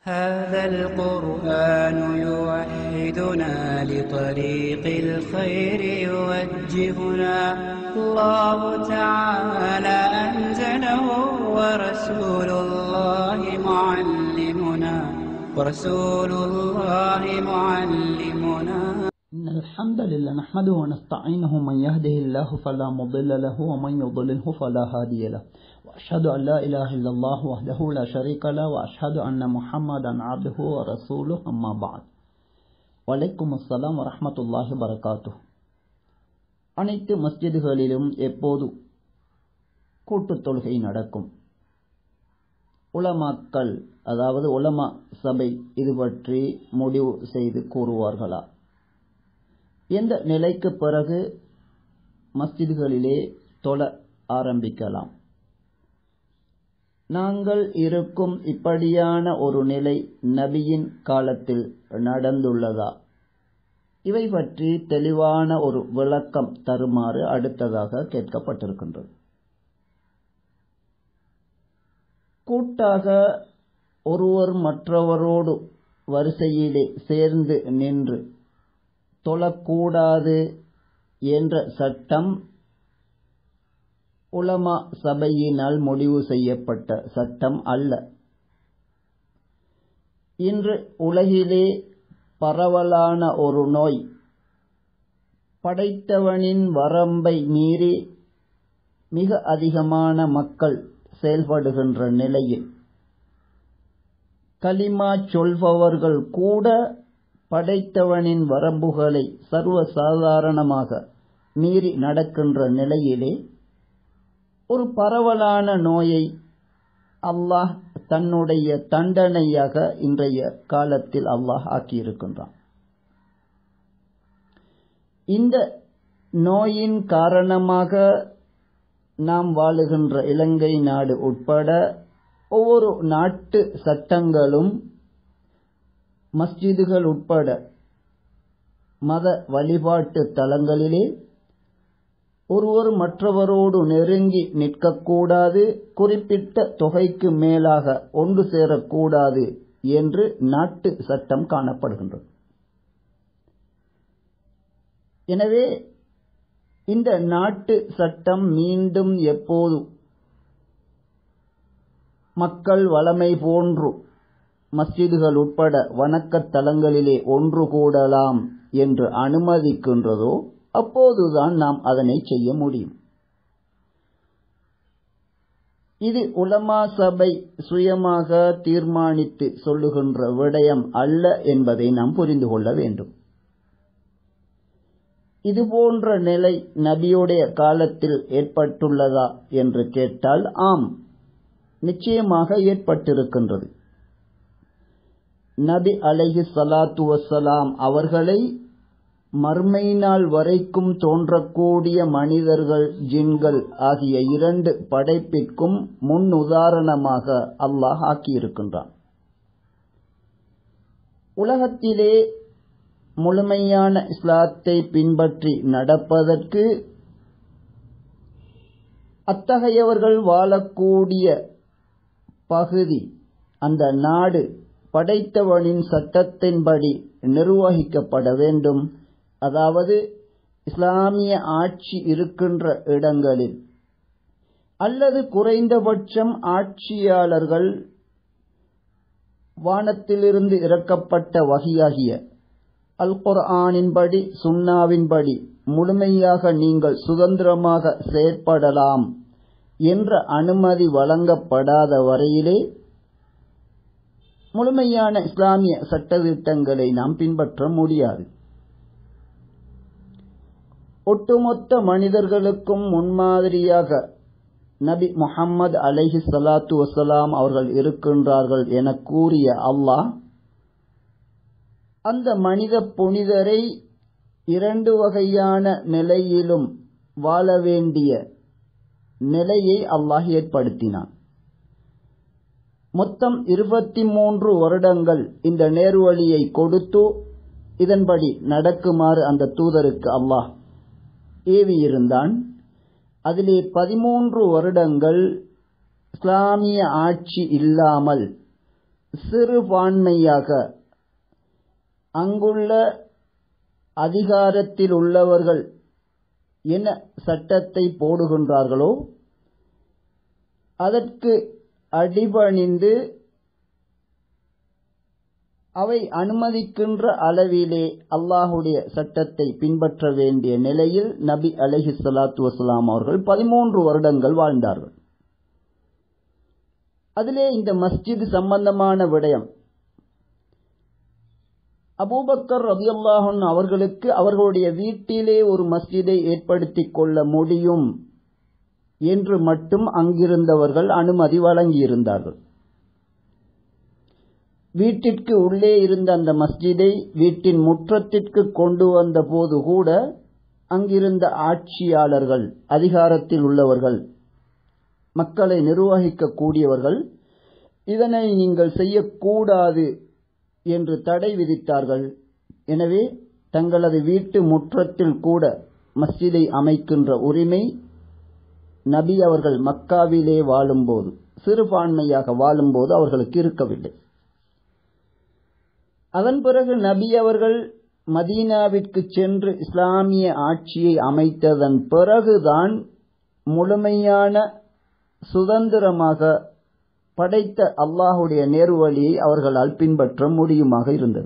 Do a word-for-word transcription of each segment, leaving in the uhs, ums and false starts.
هذا القرآن يوحدنا لطريق الخير يوجهنا الله تعالى أنزله ورسول الله معلمنا ورسول الله معلمنا إن الحمد لله نحمده ونستعينه من يهده الله فلا مضل له ومن يضلله فلا هادي له وأشهد أن لا إله إلا الله وحده لا شريك له وأشهد أن محمدا عبده ورسوله أما بعد وعليكم السلام ورحمة الله وبركاته. அனைத்து மஸ்ஜிதுகளிலும் எப்போது கூட்டுத் தொழுகை நடக்கும்? உலமாக்கள் அதாவது உலமா சபை இது பற்றி முடிவு செய்து கூறுவார்களா? எந்த நிலைக்கு பிறகு மஸ்ஜிதுகளிலே தொழ ஆரம்பிக்கலாம்? நாங்கள் இருக்கும் இப்படியான ஒரு நிலை நபியின் காலத்தில் நடந்துள்ளதா? இவை பற்றி தெளிவான ஒரு விளக்கம் தருமாறு அடுத்ததாக கேட்கப்பட்டிருக்கின்றது. கூட்டாக ஒருவர் மற்றவரோடு வரிசையிலே சேர்ந்து நின்று தொழக்கூடாது என்ற சட்டம் உலமா சபையினால் முடிவு செய்யப்பட்ட சட்டம் அல்ல. இன்று உலகிலே பரவலான ஒரு நோய் படைத்தவனின் வரம்பை மீறி மிக அதிகமான மக்கள் செயல்படுகின்ற நிலையில் கலிமா சொல்பவர்கள் கூட படைத்தவனின் வரம்புகளை சர்வசாதாரணமாக மீறி நடக்கின்ற நிலையிலே ஒரு பரவலான நோயை அல்லாஹ் தன்னுடைய தண்டனையாக இன்றைய காலத்தில் அல்லாஹ் ஆக்கியிருக்கின்றான். இந்த நோயின் காரணமாக நாம் வாழுகின்ற இலங்கை நாடு உட்பட ஒவ்வொரு நாட்டு சட்டங்களும் மஸ்ஜிதுகள் உட்பட மத வழிபாட்டு தலங்களிலே ஒருவர் மற்றவரோடு நெருங்கி நிற்கக்கூடாது, குறிப்பிட்ட தொகைக்கு மேலாக ஒன்று சேரக்கூடாது என்று நாட்டு சட்டம் காணப்படுகின்றது. எனவே இந்த நாட்டு சட்டம் மீண்டும் எப்போது மக்கள் வளமை போன்று மஸ்ஜிதுகள் உட்பட வணக்கத் தலங்களிலே ஒன்று கூடலாம் என்று அனுமதிக்கின்றதோ அப்போதுதான் நாம் அதனை செய்ய முடியும். இது உலமா சபை சுயமாக தீர்மானித்து சொல்லுகின்ற விடயம் அல்ல என்பதை நாம் புரிந்து கொள்ள வேண்டும். இது போன்ற நிலை நபியுடைய காலத்தில் ஏற்பட்டுள்ளதா என்று கேட்டால் ஆம், நிச்சயமாக ஏற்பட்டிருக்கின்றது. நபி அலைஹி ஸலாத்து வஸ்ஸலாம் அவர்களை மறுமை நாள் வரைக்கும் தோன்றக்கூடிய மனிதர்கள் ஜின்கள் ஆகிய இரண்டு படைப்பிற்கும் முன் உதாரணமாக அல்லாஹ் ஆக்கியிருக்கின்றான். உலகத்திலே முழுமையான இஸ்லாத்தை பின்பற்றி நடப்பதற்கு அத்தகையவர்கள் வாழக்கூடிய பகுதி அந்த நாடு படைத்தவனின் சட்டத்தின்படி நிர்வகிக்கப்பட வேண்டும். அதாவது இஸ்லாமிய ஆட்சி இருக்கின்ற இடங்களில் அல்லது குறைந்தபட்சம் ஆட்சியாளர்கள் வானத்திலிருந்து இறக்கப்பட்ட வஹியாகிய அல் குர்ஆனின்படி சுன்னாவின்படி முழுமையாக நீங்கள் சுதந்திரமாக செயற்படலாம் என்ற அனுமதி வழங்கப்படாத வரையிலே முழுமையான இஸ்லாமிய சட்டதிட்டங்களை நாம் பின்பற்ற முடியாது. ஒட்டுமொத்த மனிதர்களுக்கும் முன்மாதிரியாக நபி முஹம்மது அலைஹி ஸலாத்து வஸ்ஸலாம் அவர்கள் இருக்கின்றார்கள் என கூறிய அல்லாஹ் அந்த மனித புனிதரை இரண்டு வகையான நிலையிலும் வாழ வேண்டிய நிலையை அல்லாஹ் ஏற்படுத்தினான். மொத்தம் இருபத்தி மூன்று வருடங்கள் இந்த நேர்வழியை கொடுத்து இதன்படி நடக்குமாறு அந்த தூதருக்கு அல்லாஹ் ஏவியிருந்தான். அதிலே பதிமூன்று வருடங்கள் இஸ்லாமிய ஆட்சி இல்லாமல் சிறுபான்மையாக அங்குள்ள அதிகாரத்தில் உள்ளவர்கள் என்ன சட்டத்தை போடுகின்றார்களோ அதற்கு அடிபணிந்து அவை அனுமதிக்கின்ற அளவிலே அல்லாஹுடைய சட்டத்தை பின்பற்ற வேண்டிய நிலையில் நபி அலைஹிஸ்ஸலாத்து வஸ்ஸலாம் அவர்கள் பதிமூன்று வருடங்கள் வாழ்ந்தார்கள். அதிலே இந்த மஸ்ஜித் சம்பந்தமான விடயம் அபூபக்கர் ரலியல்லாஹு அன்ஹு அவர்களுக்கு அவர்களுடைய வீட்டிலே ஒரு மஸ்ஜிதை ஏற்படுத்திக் கொள்ள முடியும் என்று மட்டும் அங்கிருந்தவர்கள் அனுமதி வழங்கியிருந்தார்கள். வீட்டிற்கு உள்ளே இருந்த அந்த மஸ்ஜிதை வீட்டின் முற்றத்திற்கு கொண்டு வந்த போது கூட அங்கிருந்த ஆட்சியாளர்கள், அதிகாரத்தில் உள்ளவர்கள், மக்களை நிர்வகிக்க கூடியவர்கள் இதனை நீங்கள் செய்யக்கூடாது என்று தடை விதித்தார்கள். எனவே தங்களது வீட்டு முற்றத்தில் கூட மஸ்ஜிதை அமைக்கின்ற உரிமை நபி அவர்கள் மக்காவிலே வாழும்போது, சிறுபான்மையாக வாழும்போது அவர்களுக்கு இருக்கவில்லை. அதன் பிறகு நபி அவர்கள் மதீனாவிற்கு சென்று இஸ்லாமிய ஆட்சியை அமைத்ததன் பிறகுதான் முழுமையான சுதந்திரமாக படைத்த அல்லாஹுடைய நேர்வழியை அவர்களால் பின்பற்ற முடியுமாக இருந்தது.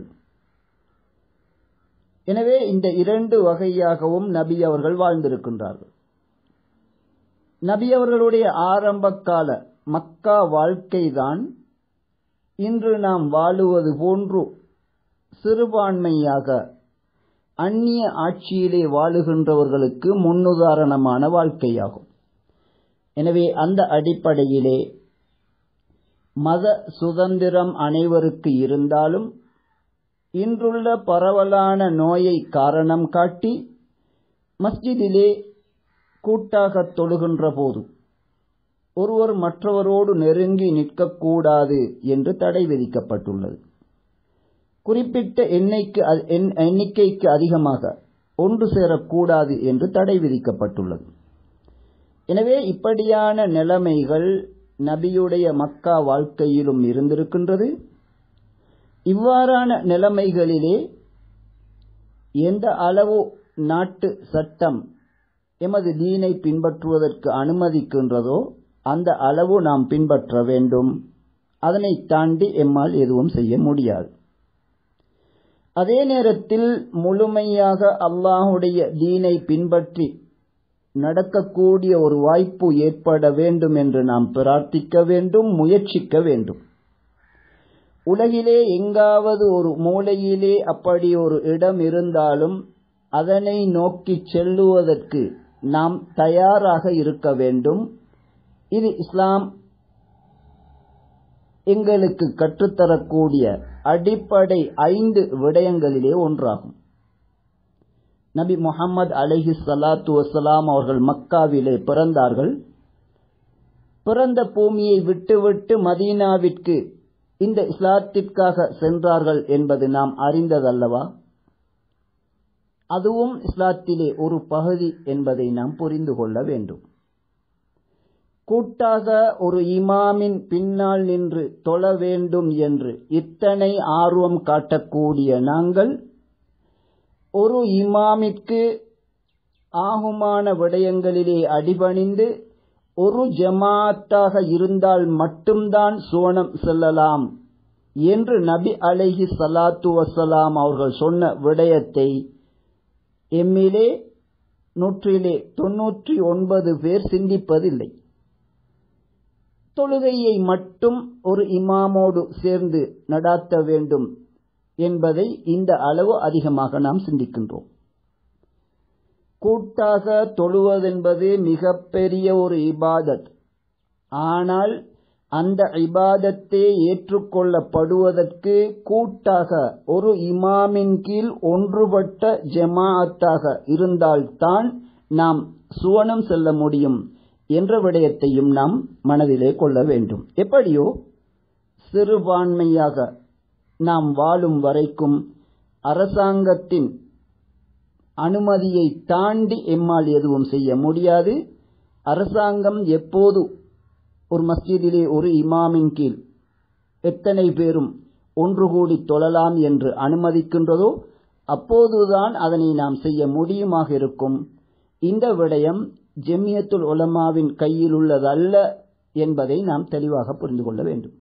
எனவே இந்த இரண்டு வகையாகவும் நபி அவர்கள் வாழ்ந்திருக்கின்றார்கள். நபி அவர்களுடைய ஆரம்ப கால மக்கா வாழ்க்கைதான் இன்று நாம் வாழுவது போன்று சிறுபான்மையாக அந்நிய ஆட்சியிலே வாழுகின்றவர்களுக்கு முன்னுதாரணமான வாழ்க்கையாகும். எனவே அந்த அடிப்படையிலே மத சுதந்திரம் அனைவருக்கு இருந்தாலும் இன்றுள்ள பரவலான நோயை காரணம் காட்டி மஸ்ஜிதிலே கூட்டாக தொழுகின்ற போது ஒருவர் மற்றவரோடு நெருங்கி நிற்கக்கூடாது என்று தடை விதிக்கப்பட்டுள்ளது. குறிப்பிட்ட எண்ணிக்கை எண்ணிக்கைக்கு அதிகமாக ஒன்று சேரக்கூடாது என்று தடை விதிக்கப்பட்டுள்ளது. எனவே இப்படியான நிலைமைகள் நபியுடைய மக்கா வாழ்க்கையிலும் இருந்திருக்கின்றது. இவ்வாறான நிலைமைகளிலே எந்த அளவு நாட்டு சட்டம் எமது தீனை பின்பற்றுவதற்கு அனுமதிக்கின்றதோ அந்த அளவு நாம் பின்பற்ற வேண்டும். அதனை தாண்டி எம்மால் எதுவும் செய்ய முடியாது. அதே நேரத்தில் முழுமையாக அல்லாஹுடைய தீனை பின்பற்றி நடக்கக்கூடிய ஒரு வாய்ப்பு ஏற்பட வேண்டும் என்று நாம் பிரார்த்திக்க வேண்டும், முயற்சிக்க வேண்டும். உலகிலே எங்காவது ஒரு மூலையிலே அப்படி ஒரு இடம் இருந்தாலும் அதனை நோக்கி செல்லுவதற்கு நாம் தயாராக இருக்க வேண்டும். இது இஸ்லாம் எங்களுக்கு கற்றுத்தரக்கூடிய அடிப்படை ஐந்து விடயங்களிலே ஒன்றாகும். நபி முஹம்மது அலைஹிஸ்ஸலாத்து வஸ்ஸலாம் அவர்கள் மக்காவிலே பிறந்தார்கள். பிறந்த பூமியை விட்டுவிட்டு மதீனாவிற்கு இந்த இஸ்லாத்திற்காக சென்றார்கள் என்பது நாம் அறிந்ததல்லவா? அதுவும் இஸ்லாத்திலே ஒரு பகுதி என்பதை நாம் புரிந்து கொள்ள வேண்டும். கூட்டாக ஒரு இமாமின் பின்னால் நின்று தொழ வேண்டும் என்று இத்தனை ஆர்வம் காட்டக்கூடிய நாங்கள் ஒரு இமாமிற்கு ஆகுமான விடயங்களிலே அடிபணிந்து ஒரு ஜமாத்தாக இருந்தால் மட்டும்தான் சுவனம் செல்லலாம் என்று நபி அலைஹி ஸலாத்து வஸ்ஸலாம் அவர்கள் சொன்ன விடயத்தை எம்மிலே நூற்றிலே தொன்னூற்றி ஒன்பது பேர் சிந்திப்பதில்லை. தொழுகையை மட்டும் ஒரு இமாமோடு சேர்ந்து நடாத்த வேண்டும் என்பதை இந்த அளவு அதிகமாக நாம் சிந்திக்கின்றோம். கூட்டாக தொழுவதென்பது மிகப்பெரிய ஒரு இபாதத். ஆனால் அந்த இபாதத்தை ஏற்றுக்கொள்ளப்படுவதற்கு கூட்டாக ஒரு இமாமின் கீழ் ஒன்றுபட்ட ஜமாஅத்தாக இருந்தால்தான் நாம் சுவனம் செல்ல முடியும் என்ற விடயத்தையும் நாம் மனதிலே கொள்ள வேண்டும். எப்படியோ சிறுபான்மையாக நாம் வாழும் வரைக்கும் அரசாங்கத்தின் அனுமதியை தாண்டி எம்மால் எதுவும் செய்ய முடியாது. அரசாங்கம் எப்போது ஒரு மஸ்ஜிதிலே ஒரு இமாமின் கீழ் எத்தனை பேரும் ஒன்று கூடி தொழலாம் என்று அனுமதிக்கின்றதோ அப்போதுதான் அதனை நாம் செய்ய முடியுமாக இருக்கும். இந்த விடயம் ஜமியத்துல் உலமாவின் கையில் உள்ளதல்ல என்பதை நாம் தெளிவாக புரிந்து கொள்ள வேண்டும்.